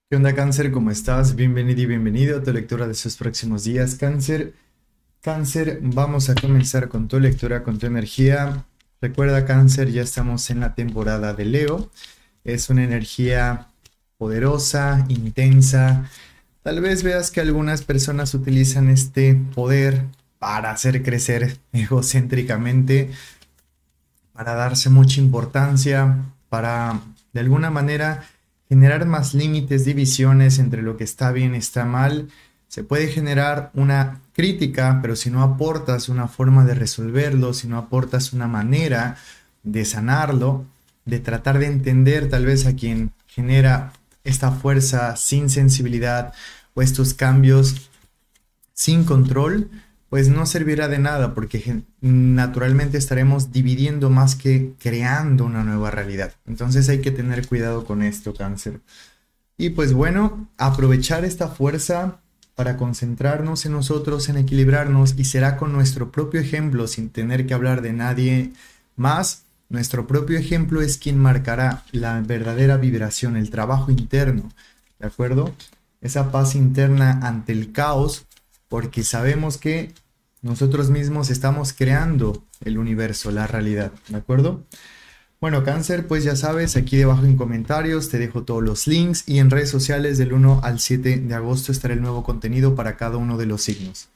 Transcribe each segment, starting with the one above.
¿Qué onda, Cáncer? ¿Cómo estás? Bienvenido y bienvenido a tu lectura de estos próximos días, Cáncer. Cáncer, vamos a comenzar con tu lectura, con tu energía. Recuerda, Cáncer, ya estamos en la temporada de Leo. Es una energía poderosa, intensa. Tal vez veas que algunas personas utilizan este poder para hacer crecer egocéntricamente, para darse mucha importancia, para de alguna manera generar más límites, divisiones entre lo que está bien y está mal. Se puede generar una crítica, pero si no aportas una forma de resolverlo, si no aportas una manera de sanarlo, de tratar de entender tal vez a quien genera esta fuerza sin sensibilidad o estos cambios sin control, pues no servirá de nada porque naturalmente estaremos dividiendo más que creando una nueva realidad. Entonces hay que tener cuidado con esto, Cáncer. Y pues bueno, aprovechar esta fuerza para concentrarnos en nosotros, en equilibrarnos, y será con nuestro propio ejemplo, sin tener que hablar de nadie más. Nuestro propio ejemplo es quien marcará la verdadera vibración, el trabajo interno, ¿de acuerdo? Esa paz interna ante el caos, porque sabemos que nosotros mismos estamos creando el universo, la realidad, ¿de acuerdo? Bueno, Cáncer, pues ya sabes, aquí debajo en comentarios te dejo todos los links y en redes sociales del 1 al 7 de agosto estará el nuevo contenido para cada uno de los signos.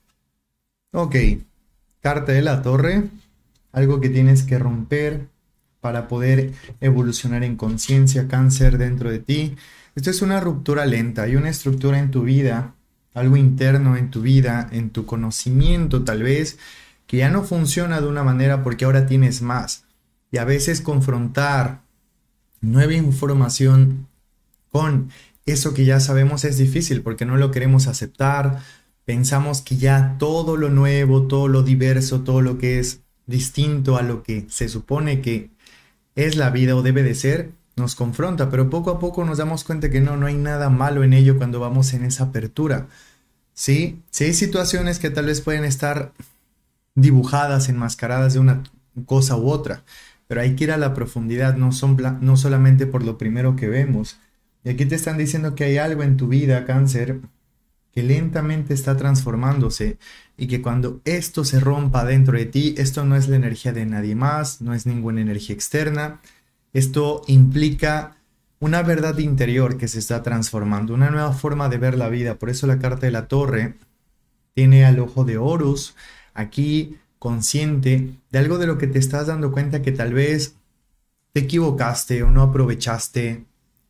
Ok, carta de la torre, algo que tienes que romper para poder evolucionar en conciencia, Cáncer, dentro de ti. Esto es una ruptura lenta, hay una estructura en tu vida, algo interno en tu vida, en tu conocimiento tal vez, que ya no funciona de una manera porque ahora tienes más. Y a veces confrontar nueva información con eso que ya sabemos es difícil porque no lo queremos aceptar. Pensamos que ya todo lo nuevo, todo lo diverso, todo lo que es distinto a lo que se supone que es la vida o debe de ser, nos confronta, pero poco a poco nos damos cuenta que no hay nada malo en ello cuando vamos en esa apertura. Sí, sí hay situaciones que tal vez pueden estar dibujadas, enmascaradas de una cosa u otra, pero hay que ir a la profundidad, no solamente por lo primero que vemos. Y aquí te están diciendo que hay algo en tu vida, Cáncer, que lentamente está transformándose y que cuando esto se rompa dentro de ti, esto no es la energía de nadie más, no es ninguna energía externa. Esto implica una verdad interior que se está transformando, una nueva forma de ver la vida. Por eso la carta de la torre tiene al ojo de Horus aquí consciente de algo de lo que te estás dando cuenta que tal vez te equivocaste o no aprovechaste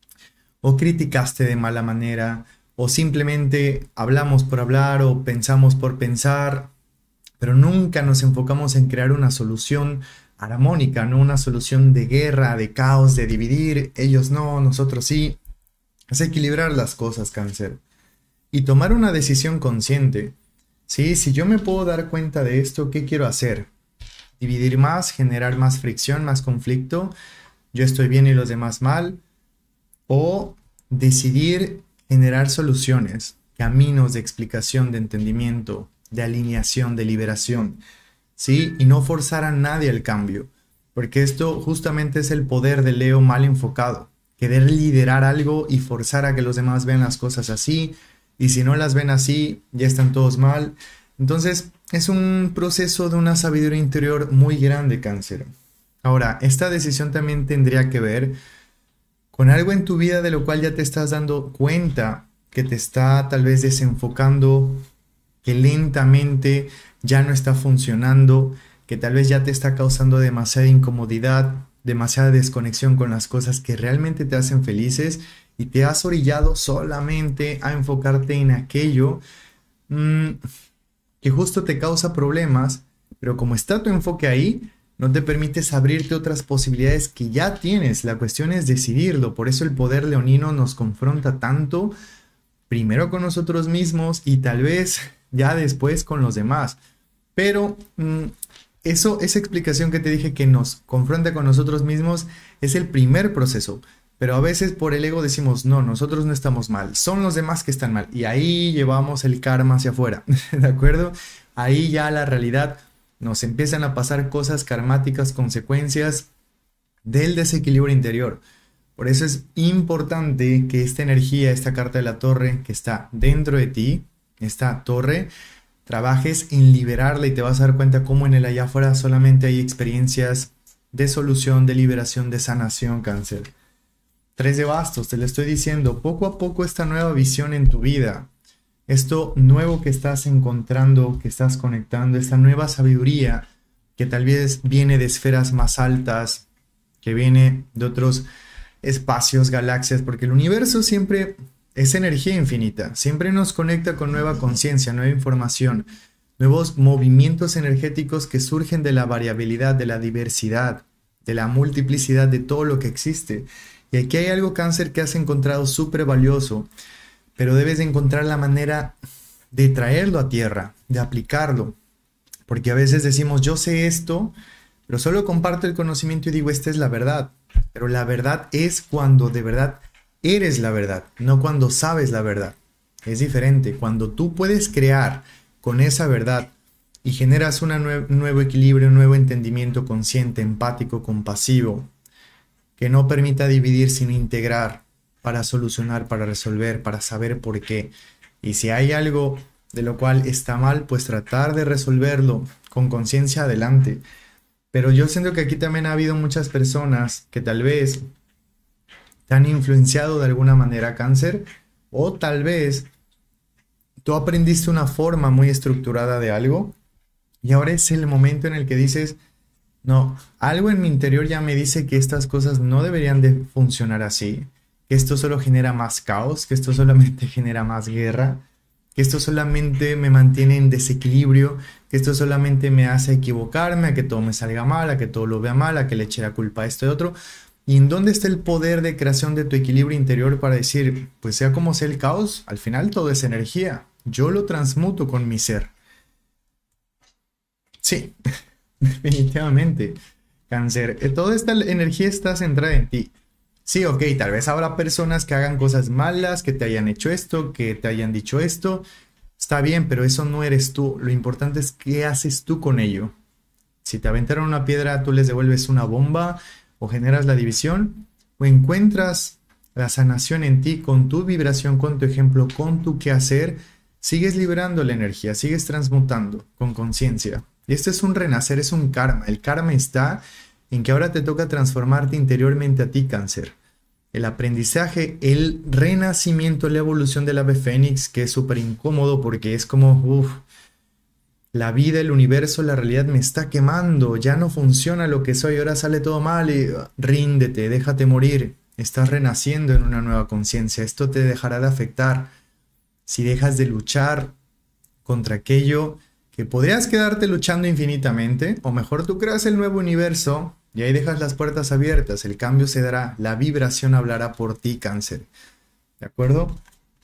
o criticaste de mala manera o simplemente hablamos por hablar o pensamos por pensar, pero nunca nos enfocamos en crear una solución armónica, no una solución de guerra, de caos, de dividir, ellos no, nosotros sí. Es equilibrar las cosas, Cáncer, y tomar una decisión consciente. Sí, si yo me puedo dar cuenta de esto, ¿qué quiero hacer? ¿Dividir más, generar más fricción, más conflicto? ¿Yo estoy bien y los demás mal? ¿O decidir generar soluciones, caminos de explicación, de entendimiento, de alineación, de liberación? ¿Sí? Y no forzar a nadie al cambio, porque esto justamente es el poder de Leo mal enfocado, querer liderar algo y forzar a que los demás vean las cosas así, y si no las ven así, ya están todos mal. Entonces, es un proceso de una sabiduría interior muy grande, Cáncer. Ahora, esta decisión también tendría que ver con algo en tu vida de lo cual ya te estás dando cuenta que te está tal vez desenfocando, que lentamente ya no está funcionando, que tal vez ya te está causando demasiada incomodidad, demasiada desconexión con las cosas que realmente te hacen felices y te has orillado solamente a enfocarte en aquello que justo te causa problemas, pero como está tu enfoque ahí, no te permites abrirte otras posibilidades que ya tienes. La cuestión es decidirlo, por eso el poder leonino nos confronta tanto, primero con nosotros mismos y tal vez ya después con los demás. Pero esa explicación que te dije que nos confronta con nosotros mismos es el primer proceso. Pero a veces por el ego decimos, no, nosotros no estamos mal, son los demás que están mal. Y ahí llevamos el karma hacia afuera, ¿de acuerdo? Ahí ya la realidad nos empiezan a pasar cosas karmáticas, consecuencias del desequilibrio interior. Por eso es importante que esta energía, esta carta de la torre que está dentro de ti, esta torre, trabajes en liberarla y te vas a dar cuenta cómo en el allá afuera solamente hay experiencias de solución, de liberación, de sanación, Cáncer. 3 de bastos, te lo estoy diciendo, poco a poco esta nueva visión en tu vida, esto nuevo que estás encontrando, que estás conectando, esta nueva sabiduría que tal vez viene de esferas más altas, que viene de otros espacios, galaxias, porque el universo siempre es energía infinita, siempre nos conecta con nueva conciencia, nueva información, nuevos movimientos energéticos que surgen de la variabilidad, de la diversidad, de la multiplicidad de todo lo que existe. Y aquí hay algo, Cáncer, que has encontrado súper valioso, pero debes de encontrar la manera de traerlo a tierra, de aplicarlo, porque a veces decimos, yo sé esto, pero solo comparto el conocimiento y digo, esta es la verdad. Pero la verdad es cuando de verdad eres la verdad, no cuando sabes la verdad. Es diferente. Cuando tú puedes crear con esa verdad y generas un nuevo equilibrio, un nuevo entendimiento consciente, empático, compasivo, que no permita dividir sino integrar para solucionar, para resolver, para saber por qué. Y si hay algo de lo cual está mal, pues tratar de resolverlo con conciencia adelante. Pero yo siento que aquí también ha habido muchas personas que tal vez te han influenciado de alguna manera, Cáncer, o tal vez tú aprendiste una forma muy estructurada de algo y ahora es el momento en el que dices, no, algo en mi interior ya me dice que estas cosas no deberían de funcionar así, que esto solo genera más caos, que esto solamente genera más guerra, que esto solamente me mantiene en desequilibrio, que esto solamente me hace equivocarme, a que todo me salga mal, a que todo lo vea mal, a que le eche la culpa a esto y otro. ¿Y en dónde está el poder de creación de tu equilibrio interior para decir, pues sea como sea el caos, al final todo es energía, yo lo transmuto con mi ser? Sí, definitivamente, Cáncer, toda esta energía está centrada en ti. Sí, ok, tal vez habrá personas que hagan cosas malas, que te hayan hecho esto, que te hayan dicho esto. Está bien, pero eso no eres tú. Lo importante es qué haces tú con ello. Si te aventaron una piedra, tú les devuelves una bomba o generas la división o encuentras la sanación en ti con tu vibración, con tu ejemplo, con tu quehacer. Sigues liberando la energía, sigues transmutando con conciencia. Y esto es un renacer, es un karma. El karma está en que ahora te toca transformarte interiormente a ti, Cáncer. El aprendizaje, el renacimiento, la evolución del ave fénix, que es súper incómodo porque es como, la vida, el universo, la realidad me está quemando, ya no funciona lo que soy, ahora sale todo mal y ríndete, déjate morir. Estás renaciendo en una nueva conciencia, esto te dejará de afectar si dejas de luchar contra aquello que podrías quedarte luchando infinitamente, o mejor tú creas el nuevo universo y ahí dejas las puertas abiertas, el cambio se dará, la vibración hablará por ti, Cáncer. ¿De acuerdo?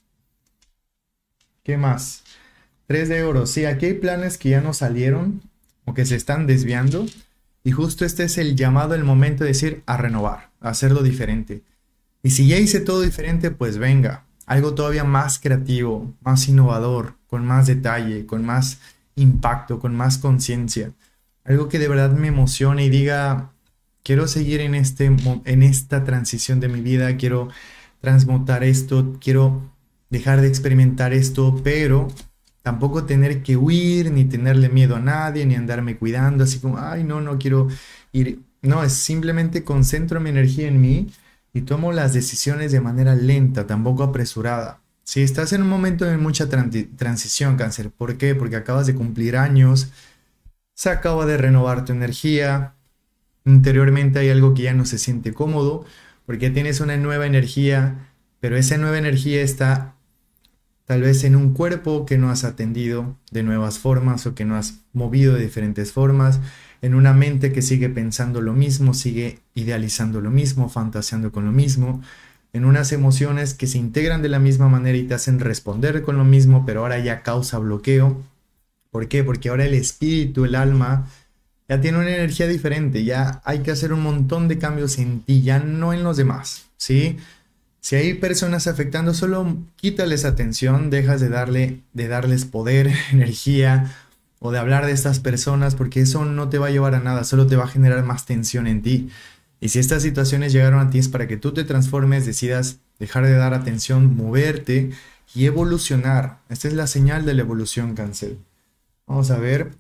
¿Qué más? 3 de oro. Sí, aquí hay planes que ya no salieron o que se están desviando y justo este es el llamado, el momento de decir a renovar, a hacerlo diferente. Y si ya hice todo diferente, pues venga, algo todavía más creativo, más innovador, con más detalle, con más impacto, con más conciencia. Algo que de verdad me emocione y diga, quiero seguir en esta transición de mi vida, quiero transmutar esto, quiero dejar de experimentar esto, pero tampoco tener que huir, ni tenerle miedo a nadie, ni andarme cuidando, así como, ay, no quiero ir. No, es simplemente concentro mi energía en mí y tomo las decisiones de manera lenta, tampoco apresurada. Si estás en un momento de mucha transición, Cáncer, ¿por qué? Porque acabas de cumplir años, se acaba de renovar tu energía, interiormente hay algo que ya no se siente cómodo, porque tienes una nueva energía, pero esa nueva energía está tal vez en un cuerpo que no has atendido de nuevas formas o que no has movido de diferentes formas, en una mente que sigue pensando lo mismo, sigue idealizando lo mismo, fantaseando con lo mismo, en unas emociones que se integran de la misma manera y te hacen responder con lo mismo, pero ahora ya causa bloqueo. ¿Por qué? Porque ahora el espíritu, el alma, ya tiene una energía diferente, ya hay que hacer un montón de cambios en ti, ya no en los demás, ¿sí? Si hay personas afectando, solo quítales atención, dejas de darles poder, energía, o de hablar de estas personas, porque eso no te va a llevar a nada, solo te va a generar más tensión en ti. Y si estas situaciones llegaron a ti es para que tú te transformes, decidas dejar de dar atención, moverte y evolucionar. Esta es la señal de la evolución, Cáncer. Vamos a ver.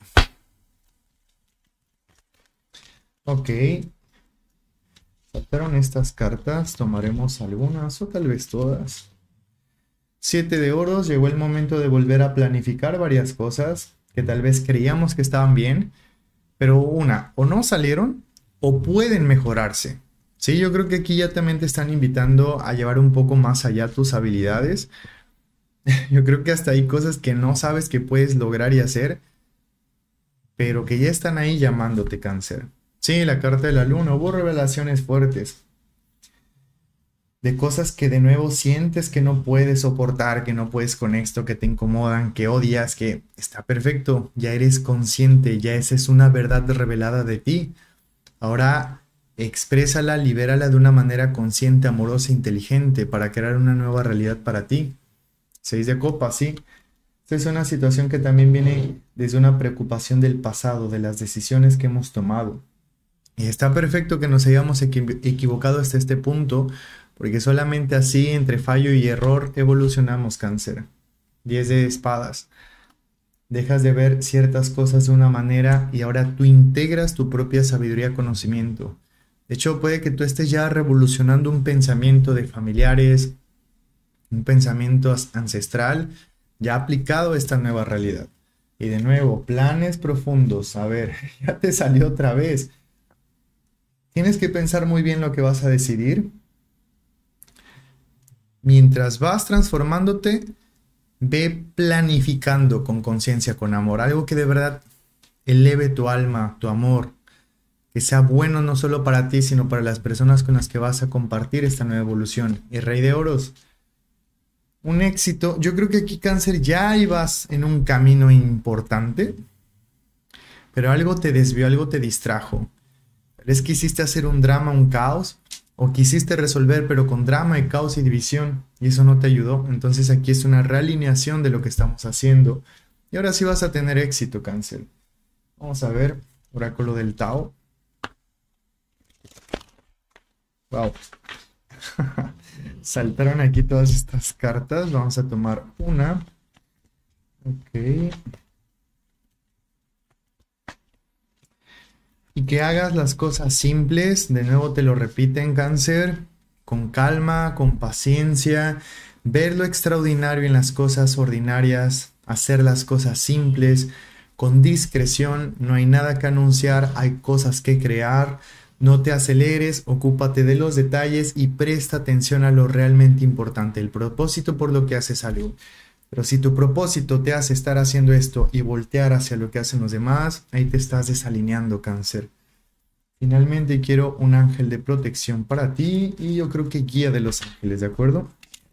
Ok. Saltaron estas cartas. Tomaremos algunas o tal vez todas. 7 de oros. Llegó el momento de volver a planificar varias cosas que tal vez creíamos que estaban bien, pero o no salieron o pueden mejorarse. Sí, yo creo que aquí ya también te están invitando a llevar un poco más allá tus habilidades. Yo creo que hasta hay cosas que no sabes que puedes lograr y hacer, pero que ya están ahí llamándote, Cáncer. Sí, la carta de la luna, hubo revelaciones fuertes de cosas que de nuevo sientes que no puedes soportar, que no puedes con esto, que te incomodan, que odias, que está perfecto, ya eres consciente, ya esa es una verdad revelada de ti. Ahora exprésala, libérala de una manera consciente, amorosa, inteligente para crear una nueva realidad para ti. 6 de copas, sí. Esta es una situación que también viene desde una preocupación del pasado, de las decisiones que hemos tomado. Y está perfecto que nos hayamos equivocado hasta este punto, porque solamente así, entre fallo y error, evolucionamos, Cáncer. 10 de espadas. Dejas de ver ciertas cosas de una manera y ahora tú integras tu propia sabiduría, conocimiento. De hecho, puede que tú estés ya revolucionando un pensamiento de familiares, un pensamiento ancestral, ya aplicado a esta nueva realidad. Y de nuevo, planes profundos. A ver, ya te salió otra vez. Tienes que pensar muy bien lo que vas a decidir. Mientras vas transformándote, ve planificando con conciencia, con amor. Algo que de verdad eleve tu alma, tu amor. Que sea bueno no solo para ti, sino para las personas con las que vas a compartir esta nueva evolución. Y Rey de Oros. Un éxito. Yo creo que aquí, Cáncer, ya ibas en un camino importante. Pero algo te desvió, algo te distrajo. ¿Es quisiste hacer un drama, un caos? O quisiste resolver, pero con drama y caos y división, y eso no te ayudó. Entonces aquí es una realineación de lo que estamos haciendo. Y ahora sí vas a tener éxito, Cáncer. Vamos a ver, oráculo del Tao. Wow. Saltaron aquí todas estas cartas. Vamos a tomar una. Ok. Y que hagas las cosas simples, de nuevo te lo repiten, Cáncer, con calma, con paciencia, ver lo extraordinario en las cosas ordinarias, hacer las cosas simples, con discreción, no hay nada que anunciar, hay cosas que crear, no te aceleres, ocúpate de los detalles y presta atención a lo realmente importante, el propósito por lo que haces algo. Pero si tu propósito te hace estar haciendo esto y voltear hacia lo que hacen los demás, ahí te estás desalineando, Cáncer. Finalmente quiero un ángel de protección para ti y yo creo que guía de los ángeles, ¿de acuerdo?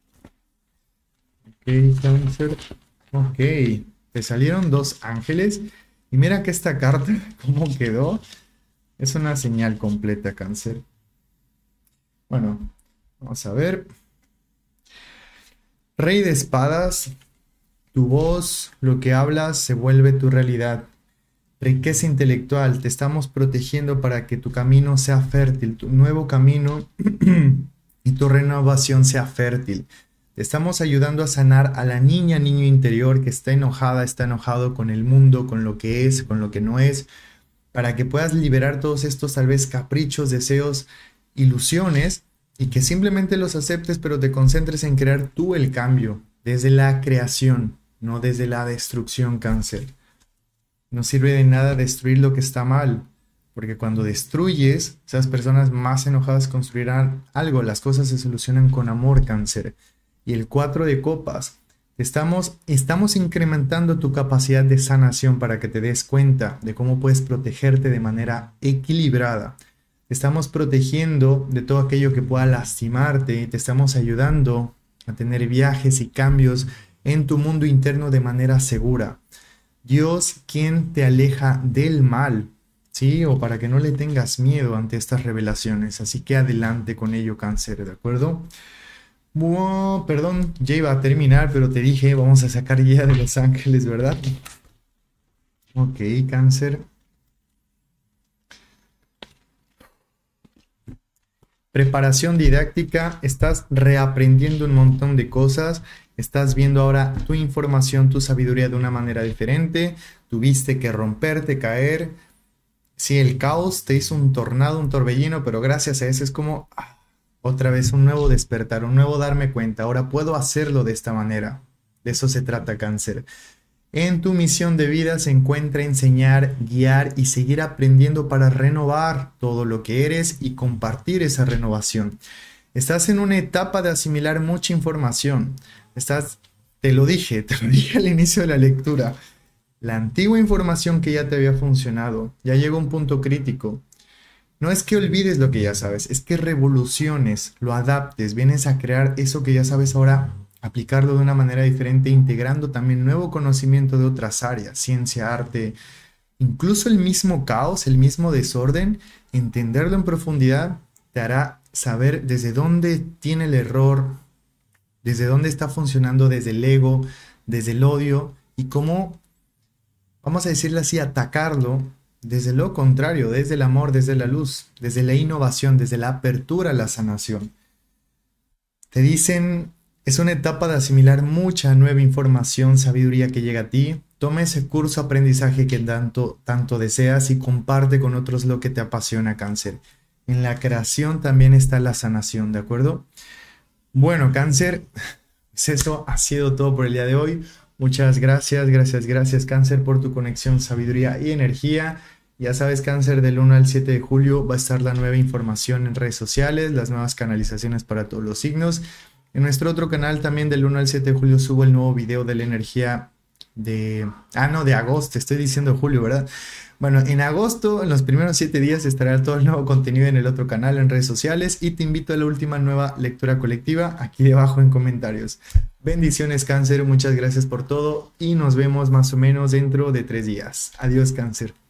Ok, Cáncer. Ok, te salieron 2 ángeles y mira que esta carta, cómo quedó, es una señal completa, Cáncer. Bueno, vamos a ver. Rey de espadas. Tu voz, lo que hablas, se vuelve tu realidad. Riqueza intelectual, te estamos protegiendo para que tu camino sea fértil, tu nuevo camino y tu renovación sea fértil. Te estamos ayudando a sanar a la niña, niño interior que está enojada, está enojado con el mundo, con lo que es, con lo que no es, para que puedas liberar todos estos tal vez caprichos, deseos, ilusiones y que simplemente los aceptes, pero te concentres en crear tú el cambio desde la creación. No desde la destrucción, Cáncer. No sirve de nada destruir lo que está mal, porque cuando destruyes, esas personas más enojadas construirán algo. Las cosas se solucionan con amor, Cáncer. Y el 4 de copas. Estamos incrementando tu capacidad de sanación para que te des cuenta de cómo puedes protegerte de manera equilibrada. Te estamos protegiendo de todo aquello que pueda lastimarte y te estamos ayudando a tener viajes y cambios en tu mundo interno de manera segura. Dios, quien te aleja del mal, ¿sí? O para que no le tengas miedo ante estas revelaciones. Así que adelante con ello, Cáncer, ¿de acuerdo? Bueno, perdón, ya iba a terminar, pero te dije, vamos a sacar guía de los ángeles, ¿verdad? Ok, Cáncer. preparación didáctica, estás reaprendiendo un montón de cosas, estás viendo ahora tu información, tu sabiduría de una manera diferente, tuviste que romperte, caer. Sí, el caos te hizo un tornado, un torbellino, pero gracias a eso es como otra vez un nuevo despertar, un nuevo darme cuenta. Ahora puedo hacerlo de esta manera. De eso se trata, Cáncer. En tu misión de vida se encuentra enseñar, guiar y seguir aprendiendo para renovar todo lo que eres y compartir esa renovación. Estás en una etapa de asimilar mucha información. Te lo dije al inicio de la lectura. La antigua información que ya te había funcionado, ya llegó a un punto crítico. No es que olvides lo que ya sabes, es que revoluciones, lo adaptes, vienes a crear eso que ya sabes ahora, aplicarlo de una manera diferente, integrando también nuevo conocimiento de otras áreas, ciencia, arte, incluso el mismo caos, el mismo desorden, entenderlo en profundidad te hará saber desde dónde tiene el error, desde dónde está funcionando, desde el ego, desde el odio y cómo, vamos a decirlo así, atacarlo desde lo contrario, desde el amor, desde la luz, desde la innovación, desde la apertura a la sanación. Te dicen, es una etapa de asimilar mucha nueva información, sabiduría que llega a ti. Toma ese curso aprendizaje que tanto deseas y comparte con otros lo que te apasiona, Cáncer. En la creación también está la sanación, ¿de acuerdo? Bueno, Cáncer, pues eso ha sido todo por el día de hoy. Muchas gracias, Cáncer, por tu conexión, sabiduría y energía. Ya sabes, Cáncer, del 1 al 7 de julio va a estar la nueva información en redes sociales, las nuevas canalizaciones para todos los signos. En nuestro otro canal también del 1 al 7 de julio subo el nuevo video de la energía de agosto, estoy diciendo julio, ¿verdad? Bueno, en agosto, en los primeros 7 días estará todo el nuevo contenido en el otro canal, en redes sociales, y te invito a la última nueva lectura colectiva aquí debajo en comentarios. Bendiciones, Cáncer, muchas gracias por todo y nos vemos más o menos dentro de 3 días. Adiós, Cáncer.